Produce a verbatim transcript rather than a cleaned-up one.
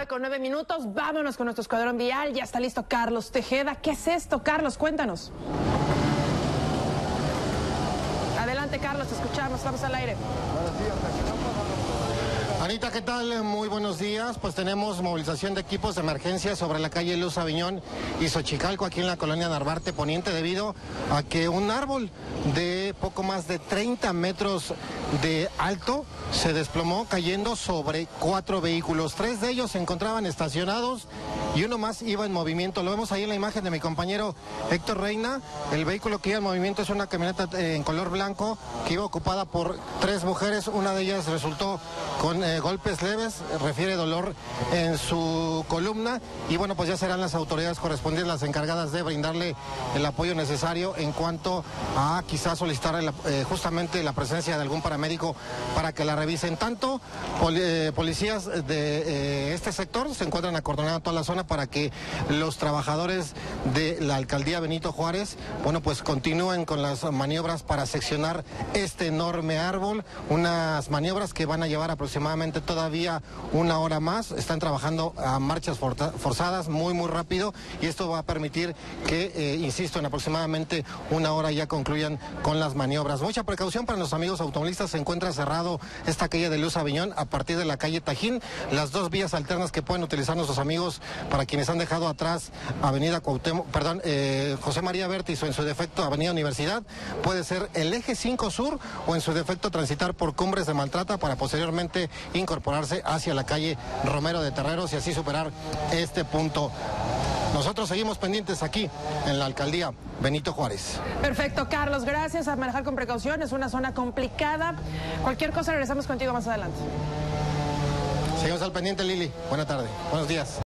con nueve minutos. Vámonos con nuestro escuadrón vial. Ya está listo Carlos Tejeda. ¿Qué es esto, Carlos? Cuéntanos. Adelante, Carlos, te escuchamos. Estamos al aire. Anita, ¿qué tal? Muy buenos días. Pues tenemos movilización de equipos de emergencia sobre la calle Luz Aviñón y Xochicalco, aquí en la colonia Narvarte Poniente, debido a que un árbol de poco más de treinta metros de alto se desplomó cayendo sobre cuatro vehículos. Tres de ellos se encontraban estacionados y uno más iba en movimiento. Lo vemos ahí en la imagen de mi compañero Héctor Reina. El vehículo que iba en movimiento es una camioneta en color blanco que iba ocupada por tres mujeres. Una de ellas resultó con eh, golpes leves, refiere dolor en su columna, y bueno, pues ya serán las autoridades correspondientes las encargadas de brindarle el apoyo necesario en cuanto a quizás solicitar el, eh, justamente la presencia de algún paramédico para que la revisen. Tanto poli eh, policías de eh, este sector se encuentran acordonados toda la zona para que los trabajadores de la alcaldía Benito Juárez, bueno, pues continúen con las maniobras para seccionar este enorme árbol, unas maniobras que van a llevar aproximadamente todavía una hora más. Están trabajando a marchas forzadas, muy muy rápido, y esto va a permitir que, eh, insisto, en aproximadamente una hora ya concluyan con las maniobras. Mucha precaución para los amigos automovilistas. Se encuentra cerrado esta calle de Luz Aviñón a partir de la calle Tajín. Las dos vías alternas que pueden utilizar nuestros amigos para quienes han dejado atrás Avenida Cuauhtémoc, perdón, eh, José María Vértiz, o en su defecto Avenida Universidad, puede ser el eje cinco Sur, o en su defecto transitar por Cumbres de Maltrata para posteriormente incorporarse hacia la calle Romero de Terreros y así superar este punto. Nosotros seguimos pendientes aquí en la alcaldía Benito Juárez. Perfecto, Carlos, gracias. A manejar con precaución, es una zona complicada. Cualquier cosa regresamos contigo más adelante. Seguimos al pendiente, Lili. Buena tarde, buenos días.